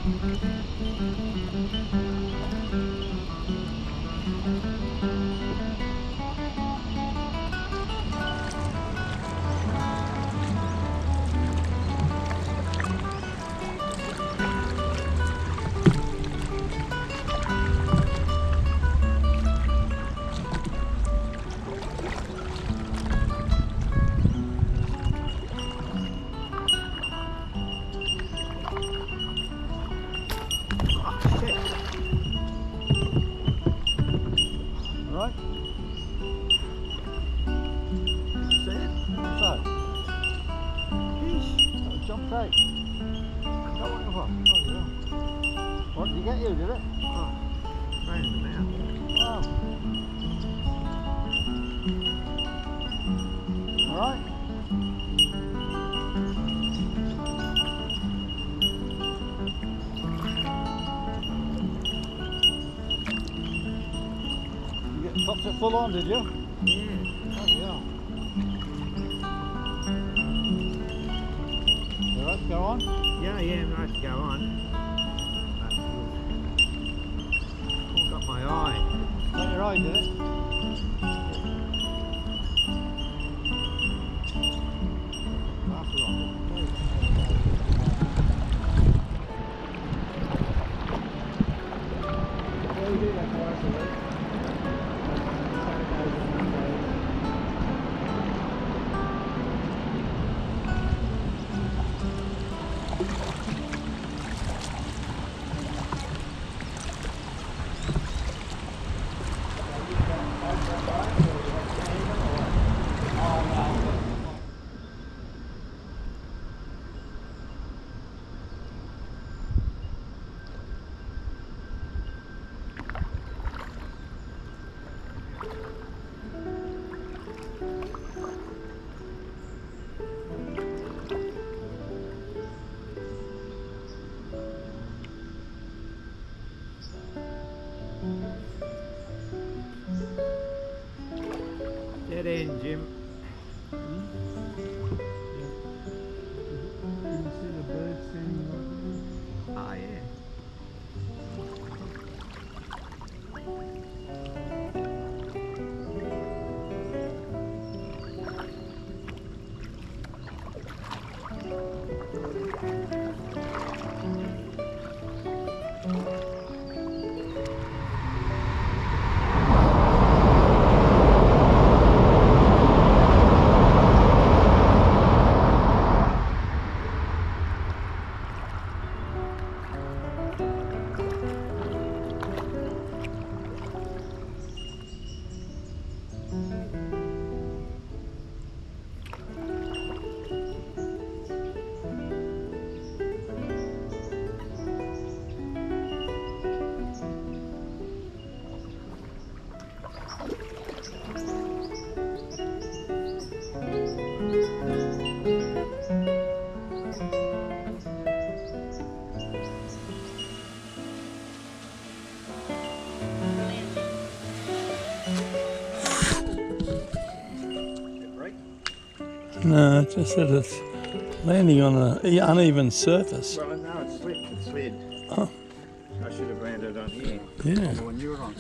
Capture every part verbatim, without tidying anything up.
What did he get you, did it? Oh, right in the mouth. Wow. Alright. You get popped it full on, did you? Yeah. Oh, yeah. You alright to go on? Yeah, yeah, I'm right to go on. Got my eye. Got your eye, did it? That's right. Yeah, we do that twice a week. Saturdays and Mondays. Dead end, Jim. Can you see the birds standing Oh, yeah. No, it's just that it's landing on an uneven surface. Well, no, it slipped. It slid. Oh. I should have landed on here. Yeah. The one you were on.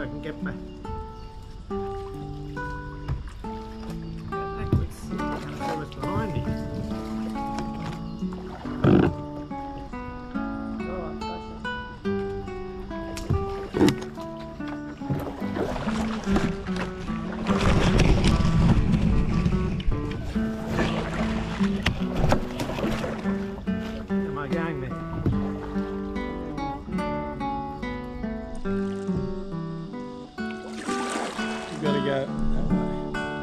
can get back. Get backwards. I'm going to see what's behind me. Am I going there? You've got to go that way.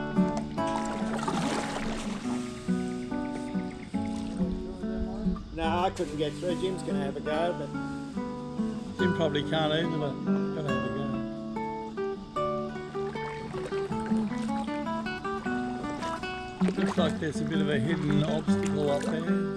No, I couldn't get through. Jim's going to have a go, but Jim probably can't either, but got to have a go. Looks like there's a bit of a hidden obstacle up there.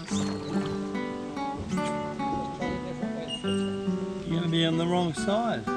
On the wrong side.